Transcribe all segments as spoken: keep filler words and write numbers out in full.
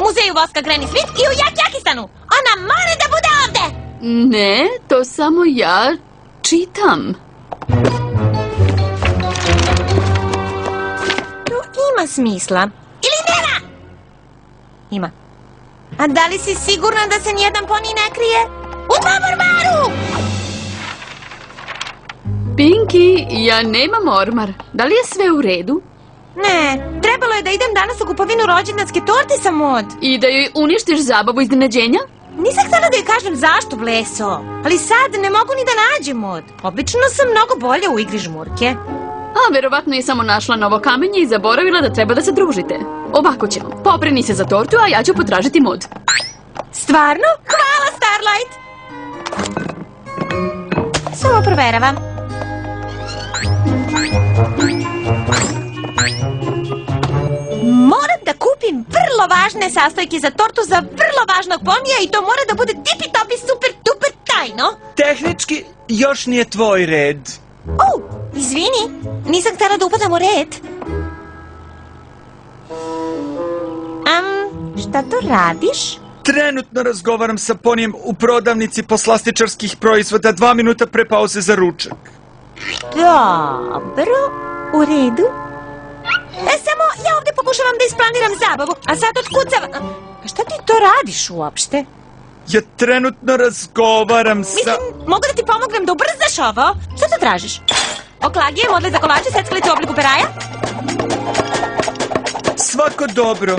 muzeju voska Granny Smith i u Jakjakistanu. Ona mora da bude ovde! Ne, to samo ja čitam. To ima smisla. Ili nema? Ima. A da li si sigurna da se nijedan poni ne krije? U tvom ormaru! Pinky, ja nemam ormar. Da li je sve u redu? Ne, trebalo je da idem danas u kupovinu rođendanske torte sa Mod. I da joj uništiš zabavu iznenađenja? Nisam htjela da joj kažem zašto, bleso. Ali sad ne mogu ni da nađem Mod. Obično sam mnogo bolje u igri žmurke. A, verovatno je samo našla novo kamenje i zaboravila da treba da se družite. Ovako ćemo. Poprini se za tortu, a ja ću potražiti Mod. Stvarno? Hvala, Starlight! Samo proveravam. Moram da kupim vrlo važne sastojke za tortu za vrlo važnog ponija i to mora da bude tipi-topi super duper tajno. Tehnički, još nije tvoj red. O, izvini, nisam htjela da upadam u red. Um, šta to radiš? Trenutno razgovaram sa ponijem u prodavnici poslastičarskih proizvoda dva minuta pre pauze za ručak. Dobro, u redu. E, samo ja ovdje pokušavam da isplaniram zabavu, a sad otkucavam. A šta ti to radiš uopšte? Ja trenutno razgovaram sa... Mislim, mogu da ti pomognem da ubrzaš ovo? Šta to tražiš? Oklagije, modle za kolače, seckalice u obliku peraja? Svako dobro.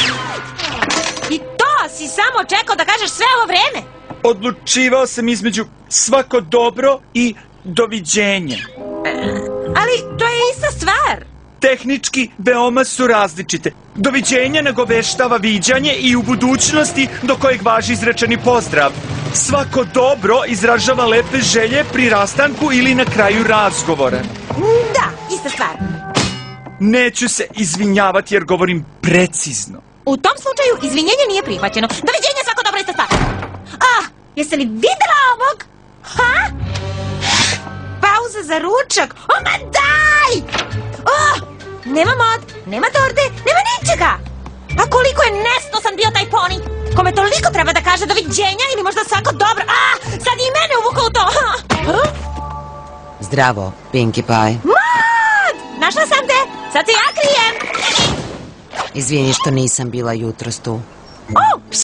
I to si samo čekao da kažeš sve ovo vreme? Odlučivao sam između svako dobro i doviđenja. Ali to je ista stvar. Tehnički veoma su različite. Doviđenja nagoveštava viđanje i u budućnosti do kojeg važi izrečeni pozdrav. Svako dobro izražava lepe želje pri rastanku ili na kraju razgovora. Da, ista stvar. Neću se izvinjavati jer govorim precizno. U tom slučaju izvinjenje nije prihvaćeno. Doviđenja, svako dobro, ista stvar. Ah, jeste li videla ovog? Ha? Pauza za ručak. O, ma daj! Oh, nema Mod, nema torte, nema ničega. A koliko je nesnosan bio taj poni. Kome toliko treba da kaže doviđenja ili možda svako dobro. Ah, sad i mene uvukao u to. Ha? Zdravo, Pinkie Pie. Mod! Našla sam te, sad se ja krijem. Izvini što nisam bila jutros tu. Oh,